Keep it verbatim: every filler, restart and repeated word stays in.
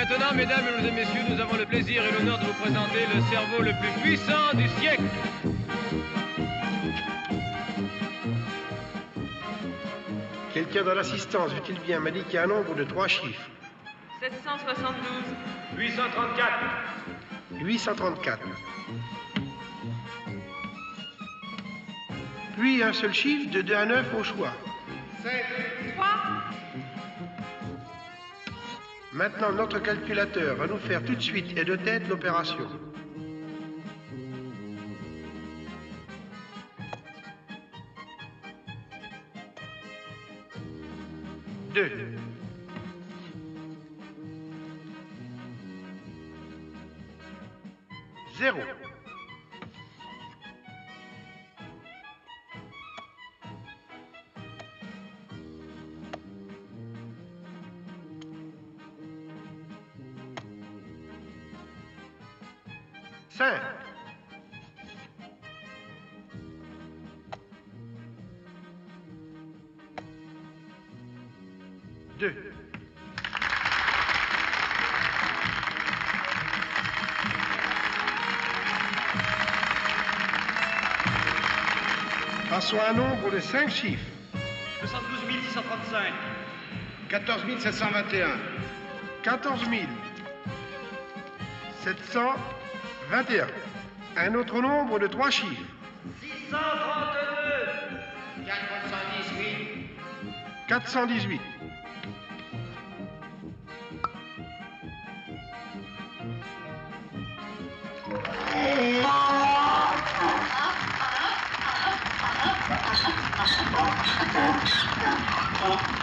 maintenant, mesdames et messieurs, nous avons le plaisir et l'honneur de vous présenter le cerveau le plus puissant du siècle. Quelqu'un dans l'assistance veut-il bien m'indiquer un nombre de trois chiffres? sept cent soixante-douze. huit cent trente-quatre. huit cent trente-quatre. Puis un seul chiffre de deux à neuf au choix. sept. trois. Maintenant, notre calculateur va nous faire tout de suite et de tête l'opération. Deux. Zéro. Cinq. Deux. Passons à un nombre de cinq chiffres. soixante-douze mille six cent trente-cinq. quatorze mille sept cent vingt et un. quatorze mille sept cent vingt et un. Un autre nombre de trois chiffres. six cent trente-deux. quatre cent dix-huit. quatre cent dix-huit. Ah,